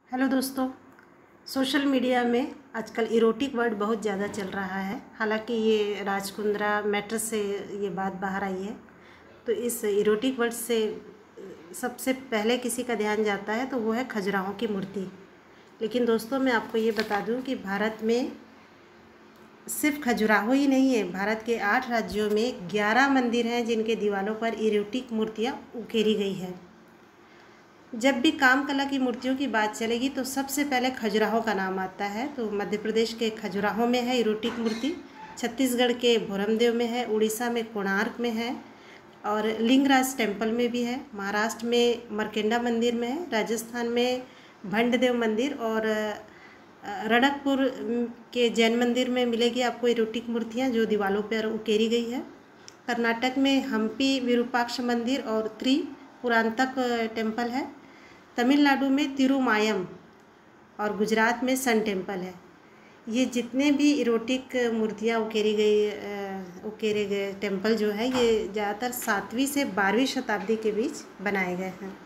Hello दोस्तों। Social media में आजकल इरोटिक वर्ड बहुत ज़्यादा चल रहा है। हालांकि ये राजकुंद्रा मैटर से ये बात बाहर आई है, तो इस इरोटिक वर्ड से सबसे पहले किसी का ध्यान जाता है तो वो है खजुराहों की मूर्ति। लेकिन दोस्तों, मैं आपको ये बता दूं कि भारत में सिर्फ खजुराहो ही नहीं है। भारत के 8 राज्यों में 11 मंदिर हैं जिनके दीवारों पर इरोटिक मूर्तियाँ उकेरी गई हैं। जब भी काम कला की मूर्तियों की बात चलेगी तो सबसे पहले खजुराहो का नाम आता है। तो मध्य प्रदेश के खजुराहो में है इरोटिक मूर्ति, छत्तीसगढ़ के भोरमदेव में है, उड़ीसा में कोणार्क में है और लिंगराज टेम्पल में भी है, महाराष्ट्र में मरकेंडा मंदिर में है, राजस्थान में भंडदेव मंदिर और रणकपुर के जैन मंदिर में मिलेगी आपको इरोटिक मूर्तियाँ जो दीवारों पर उकेरी गई है। कर्नाटक में हम्पी विरूपाक्ष मंदिर और त्रिपुरांतक टेम्पल है। तमिलनाडु में तिरुमायम और गुजरात में सन टेम्पल है। ये जितने भी इरोटिक मूर्तियाँ उकेरे गए टेम्पल जो है, ये ज़्यादातर 7वीं से 12वीं शताब्दी के बीच बनाए गए हैं।